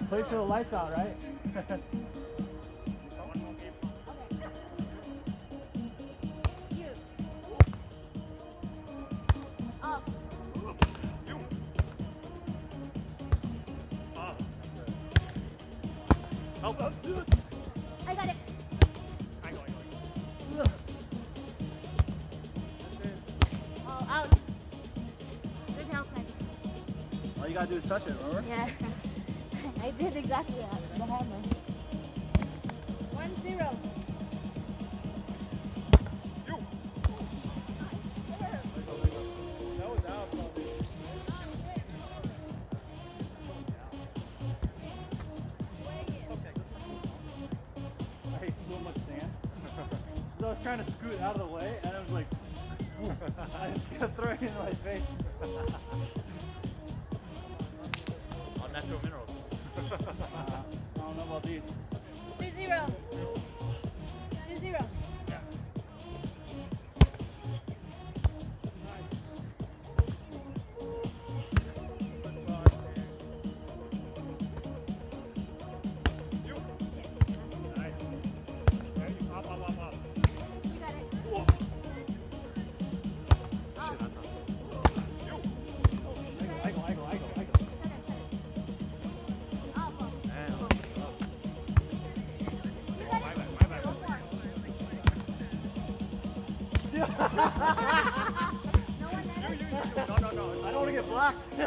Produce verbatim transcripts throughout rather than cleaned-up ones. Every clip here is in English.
Play till the lights out, right? Oh, oh. I got it. I go, I go. Oh, out. Good help, man. All you gotta do is touch it, remember? Yeah. I did exactly that. The hammer. One zero. You. That was out, probably. I hate so much sand. So I was trying to scoot out of the way, and I was like, I just kept throwing it in my face. All natural minerals. uh, I don't know about these. Two zero. Two zero. Yeah. You. Nice. There you up, up, up, up. You got it. Whoa. Out. You. I go, I go, I go, I go. Out. And You got my it. bad, my bad. Go for it. No one You, net you, it? you. No, no, no. I don't want to get blocked. I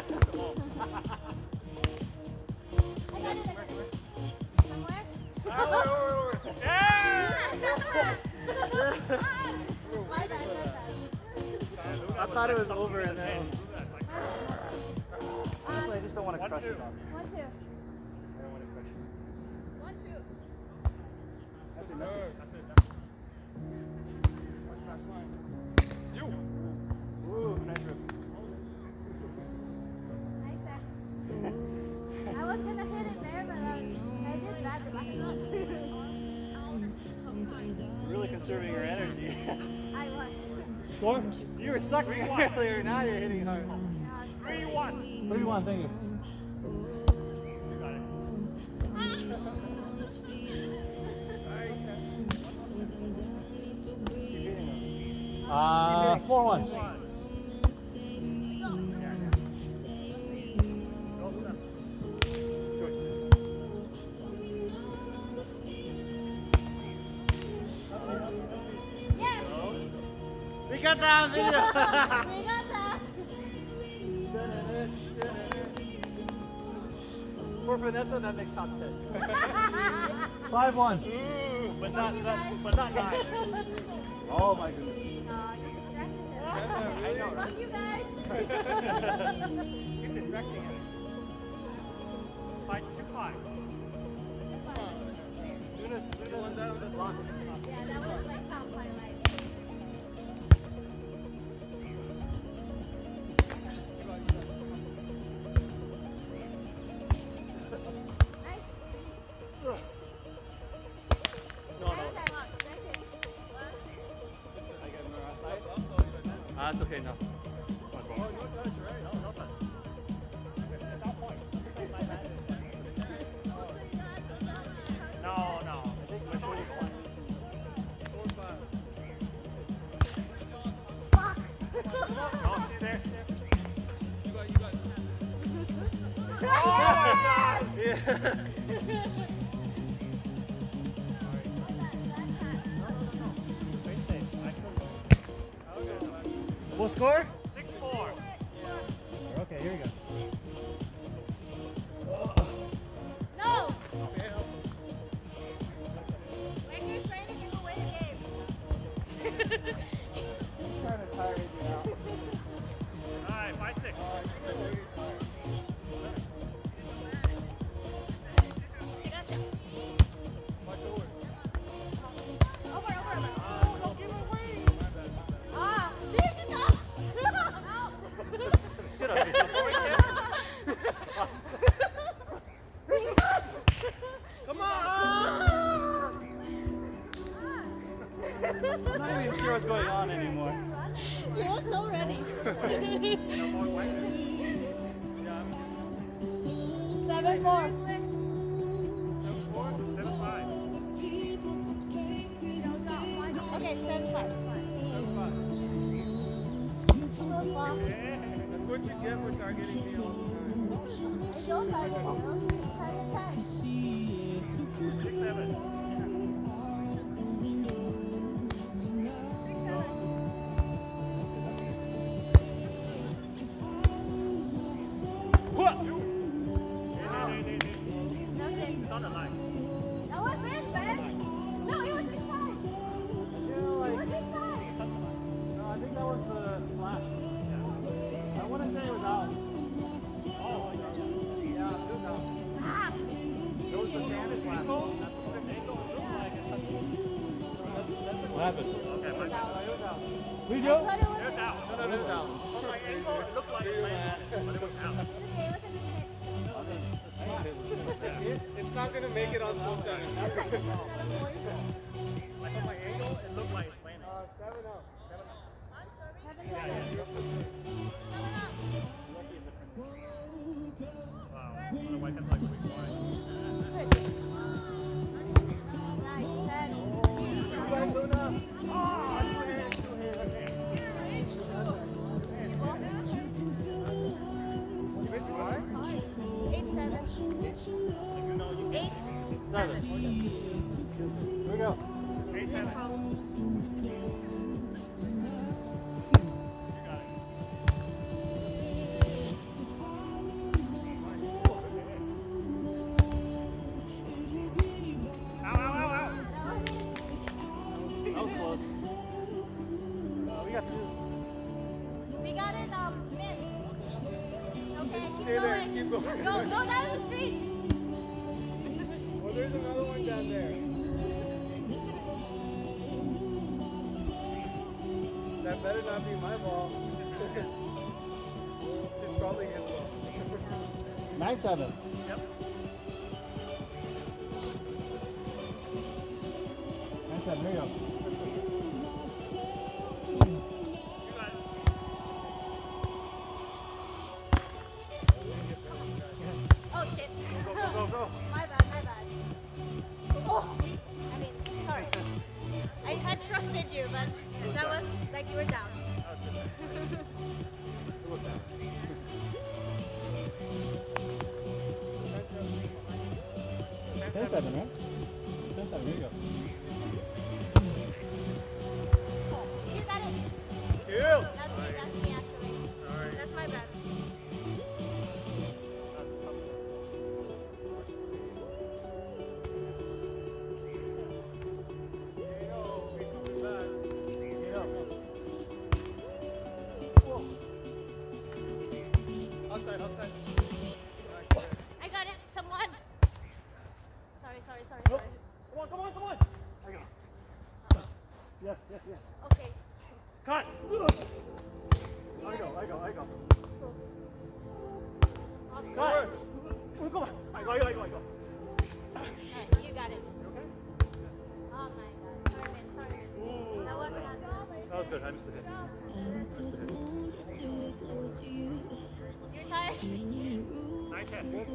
got it. I got it. Somewhere? Ah, wait, wait, wait, wait. Yeah! My bad, my bad. I thought it was over and then. Uh, Honestly, I just don't want to One, crush two. it on you. one, two. I don't want to crush it. One, two. That's enough. You. Ooh, nice rip. Nice set. I was gonna hit it there, but I, I did that. Really conserving your energy. I was. Score? You were sucking earlier, now you're hitting hard. Three, one. three one, thank you. You got it. Uh, four one. Yes! We got that on video. We got that! For Vanessa, that makes top ten. five one. Ooh, but Love not, you not, guys. but not nine. Oh my goodness. Aw, you distracted him. I know, right? Love you guys. Keep distracting him. Five, two, five. Luna's, Luna's down with this lock. Yeah, that was like top highlight. Nice. No, no. Nice, nice, nice. I got another outside. Ah, it's okay now. No, no. It's only one. Fuck. No, see there? What score? Six, four. Okay, here we go. No. Ranker's trying to give away the game. Trying to tire you out. All right, five, six. I gotcha. Over, over. Oh, don't give away. Ah, finish it up. Out. Shut up. Come on. I'm not even sure what's going on anymore. You look so ready. Seven four. were targeting me all the time. I don't target you. Target time. Six, seven. What? Hey, hey, hey, hey, hey. Nothing. It's on the line. That was it, Ben. No, it was inside. Yeah, It like, was inside. no, I think that was the splash. I want to say it was out. Oh, yeah, it was out. Ah. It was the sand splash. What happened? Okay, my bad. It was out. I Video? thought it was It's out. No, no, it was out. On my ankle, it looked like it landed, but it was out. Okay, it was in the minute. It's not gonna make it on school time. It's like, it's not a point. Like on my ankle, it looked like it's landing. seven up. Seven, Yeah, seven. yeah. Seven up. Wow. Otherwise, I'm like really flying. Good. Nice, ten. Eight, seven. Eight, Seven. Here we go. Eight, seven. You got it. Ow, ow, ow, ow. That was close. Uh, we got two. we got it, um, mid. Okay, keep Stay there, going. keep going. Go, go down the street. Well, there's another one down there. That better not be my ball. It's probably his ball. Nine seven. Yep. Nine seven. Here you go. You got it. Oh, shit. Go, go, go, go. My bad, my bad. Oh, I mean, sorry. I had trusted you, but that was like you were down. Ten seven, right? Ten seven. Here you go. You got it. Two. That's me, that's me actually. Alright. That's my bad. Outside, outside. I got it. Someone. Sorry, sorry, sorry, Nope. sorry. Come on, come on, come on. I go. Yes, yes, yes. Okay. Cut. I go, I go, I go. Cool. Awesome. Cut. Oh, come on. I go, I go, I go, I go. Alright, you got it. You okay? Oh my god. Sorry, man. Sorry, man. Ooh. That wasn't on. That was good. I missed the hit. You're tired? Nine, ten. Good.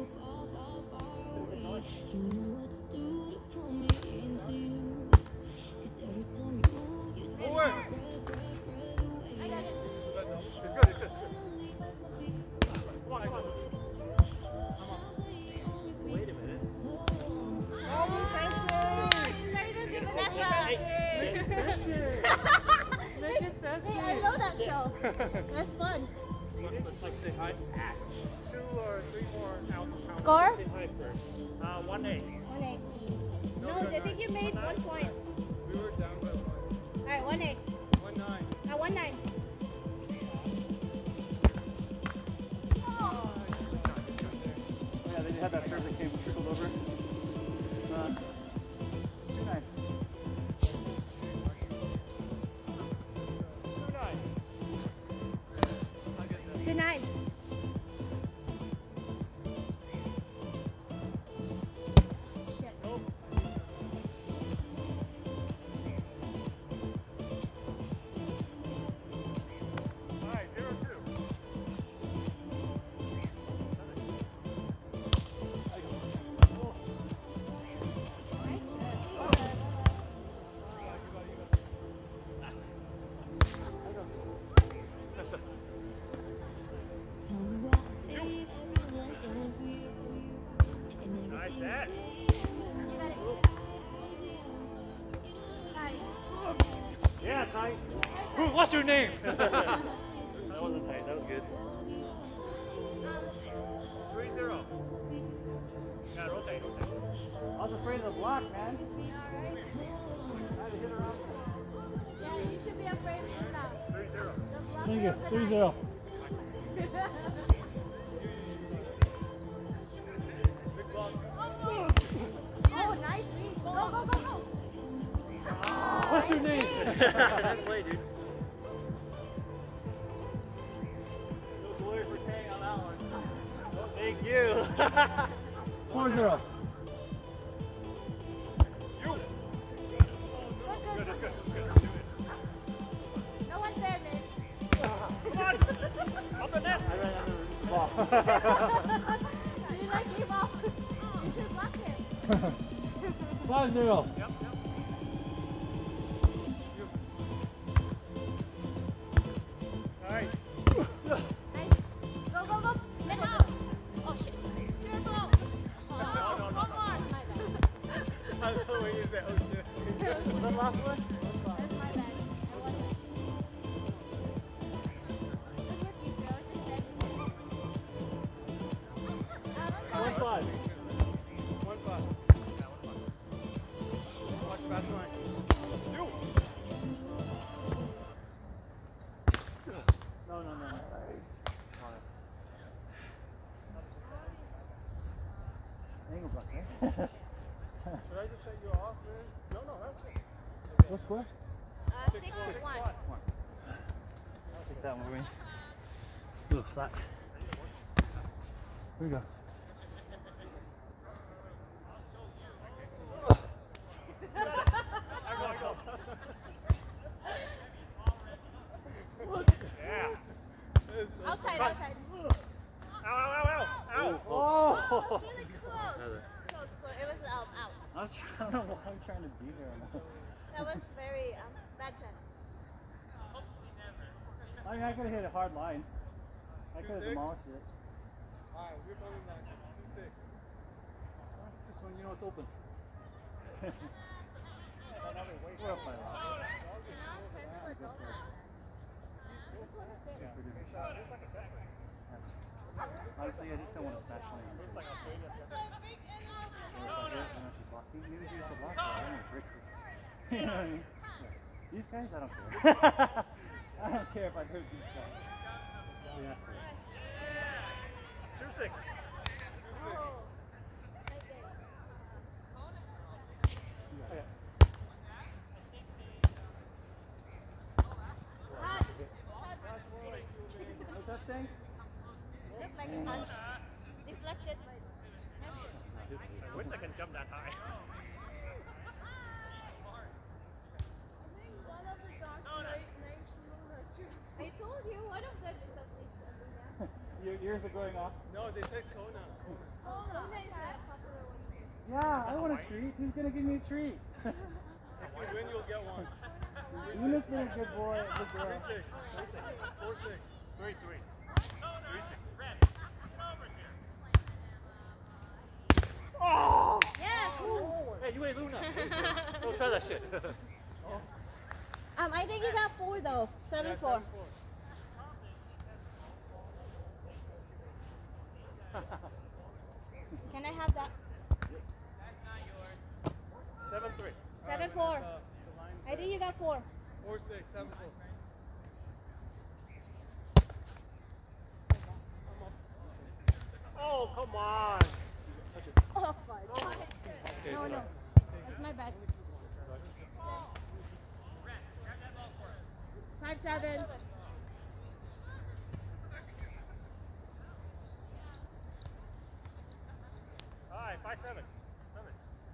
Forward. I got it. It's good, it's good. Come on, excellent. Wait a minute. Hey, I know that show. That's fun. Let's like say hi. Two or three more out. out. Score? Say hi first. Uh, one eight. One eight. No, I think you made one point. We were down by one. Alright, one eight. One nine. Uh, one nine. Oh, yeah, they had that serve that came trickled over. Uh, two nine. Two nine. I'll get that. Two nine. Shit. Nope. All right, zero two. I go. Set. You got it. Tight. Yeah, tight. Ooh, what's your name? That wasn't tight. That was good. three zero. Yeah, rotate, rotate. I was afraid of the block, man. Alright. I had to hit around. Yeah, you should be afraid of it now. three zero. The block Thank you. of the three night. zero. Big ball. Oh, nice read. Go, go, go, go. What's your name? Good play, dude. No glory for Tang on that one. Thank you. four zero. You. Good, good, Good, good. that's good, that's good. Do it. No one's there, man. Come on. Up the net. I ran under the ball. You like gave up. You should block him. five zero. Yep, yep. All right. Nice. Go, go, go. And out. Oh, shit. Careful. Oh, no, no, one no. more. My bad. I was hoping you said, oh shit. Was that the last one? That's my bad. I wasn't. Good work, you two. I was just saying. One five. One five. Yeah, one five. Watch back line. You. No, no, no. Angle block, right? Should I just take you off, man? No, no, that's good. What score? Uh, six one. Take that one with me. Ooh, flat. Here we go. I go, I go. Yeah. Outside, outside. Ow, ow, ow, ow. Ow. Oh! Really close. Close, close. It was um, out. I'm trying, I don't know what I'm trying to do here. That was very um, bad shot. I mean, I could have hit a hard line. I could have Two six? demolished it. All right, we're going like two six. This one, you know, it's open. We're up by a lot. Honestly, I just don't want to smash my hand. If I hit and then she's blocking, maybe she has to block her. I don't know, break her. You know what I mean? These guys, I don't care. I don't care if I hurt these guys. Yeah. Two six. Okay. No touch thing? Looked like a punch. Deflected. I wish I can jump that high. I told you one of them is at least. Your ears are going off. No, they said Kona. Oh, Luna is a popular one. Yeah, I want a treat. Who's gonna give me a treat? If you win, you'll get one. Luna's been a good boy, good girl. Three six. Three six. Four six. Three three. Three six. Oh! Yes. Hey, you ain't Luna. Don't try that shit. Um, I think you got four though. Seven Yeah, four. seven, four. Can I have that? Seven three. Seven four. I think you got four. Four six. Seven four. Oh, come on. Oh, fuck. No, no. That's my bad. Five seven. All right, five seven. Seven.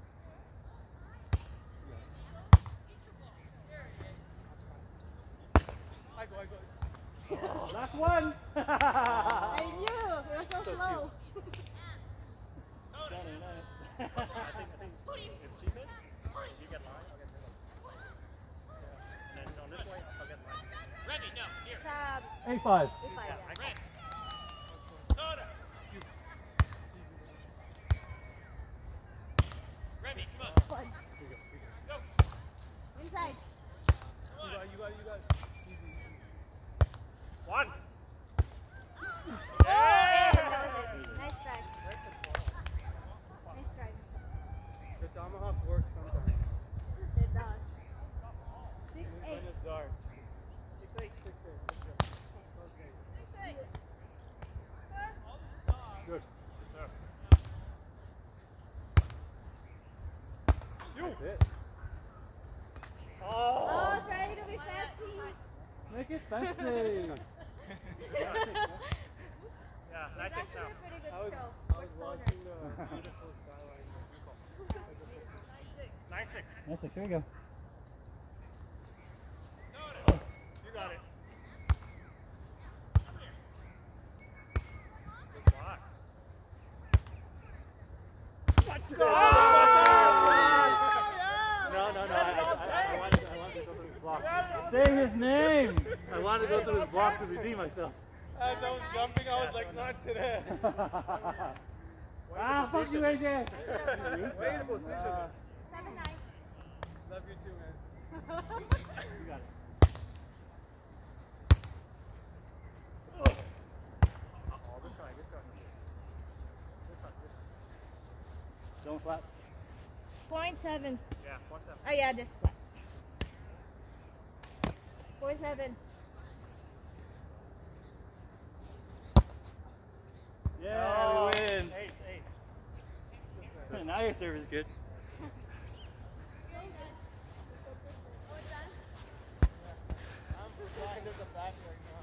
I go, I go. Last one. I knew. You're so, So slow. Got it, got it. I think, I think if she hits, you get line, I'll get middle. Yeah. And then on this way, I'll get line. Ready, no, here. It's, um, Eight five. eight five, yeah. I got Good. You. That's it. Oh. Oh, try to be fancy. Make it fancy. Yeah, nice It's hit actually now. a pretty good I was, show. I for was stoners. watching the beautiful skyline. Nice six. Nice, here we go. You got it. Good block. No, no, no. I, I, I, wanted, I wanted to go through his block. Say his name. I wanted to go through his block to redeem myself. As I was jumping, I was like, not today. Ah, fuck you, A J. Way to position. Seven nine. Love you too, man. You got it. Oh, good try, good try. Good try, good try. Don't flap. Point seven. Yeah, one seven. Oh yeah, this one. Point seven. Yeah, we win. Ace, ace. Now your serve is good. I'm blind as a back right now.